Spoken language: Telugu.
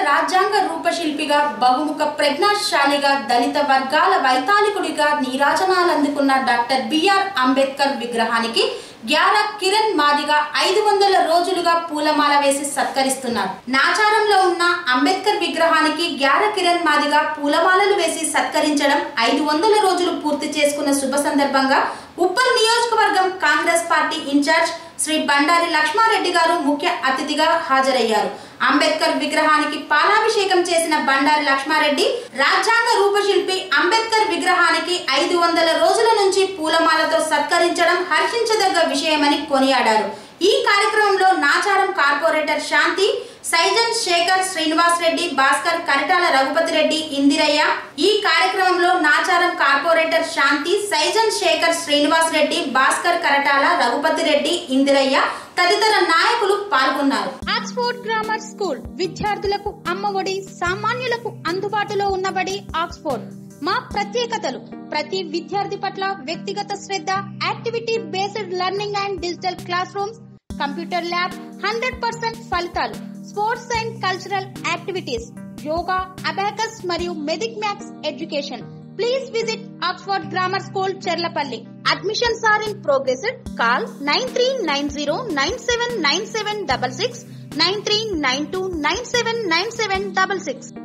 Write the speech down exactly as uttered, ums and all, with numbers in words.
రాజ్యాంగ రూపశిల్పిగా, బహుముఖ ప్రజ్ఞాశాలిగా, దళిత వర్గాల వైతాళికుడిగా నీరాజనాలందుకున్న డాక్టర్ బిఆర్ అంబేద్కర్ విగ్రహానికి గ్యారా కిరణ్ మాదిగ ఐదు వందల రోజులుగా పూలమాల వేసి సత్కరిస్తున్నారు. నాచారంలో ఉన్న అంబేద్కర్ విగ్రహానికి గ్యారా కిరణ్ మాదిగ పూలమాలలు వేసి సత్కరించడం ఐదు వందల రోజులు పూర్తి చేసుకున్న శుభ సందర్భంగా ఉప్పల్ నియోజకవర్గం Congress party incharge Shri Bandari Lakshma Reddy గారు ముఖ్య అతిథిగా హాజరయ్యారు. అంబేద్కర్ విగ్రహానికి పాలాభిషేకం చేసిన బండారి లక్ష్మారెడ్డి రాజ్యాంగ రూపశిల్పి అంబేద్కర్ విగ్రహానికి ఐదు వందల రోజుల నుంచి పూలమాలతో సత్కరించడం హర్షించదగ్గ విషయమని కొనియాడారు. ఈ కార్యక్రమంలో నాచారం కార్పొరేటర్ శాంతి, సైజన్ శేఖర్, శ్రీనివాస్ రెడ్డి, భాస్కర్, కరిటాల రఘుపతి రెడ్డి, ఇందిరయ్య. ఈ కార్యక్రమంలో నాచారం కార్పొరేటర్ శాంతి, సైజన్ శేఖర్, శ్రీనివాస్ రెడ్డి, భాస్కర్, కరటాల రఘుపతి రెడ్డి, ఇందిరయ్య తదితర నాయకులు పాల్గొన్నారు. ఆక్స్ఫోర్డ్ గ్రామర్ స్కూల్ విద్యార్థులకు అమ్మఒడి, సామాన్యులకు అందుబాటులో ఉన్నబడి ఆక్స్ఫోర్డ్. మా ప్రత్యేకతలు: ప్రతి విద్యార్థి పట్ల వ్యక్తిగత శ్రద్ధ, activity based learning and digital classrooms, computer lab, hundred percent ఫలితాలు, sports and cultural activities, yoga, abacus మరియు Vedic maths education. Please visit Oxford Grammar School, Cherlapalli. Admissions are in progress. Call nine three nine zero nine seven nine seven six six, nine three nine two nine seven nine seven six six.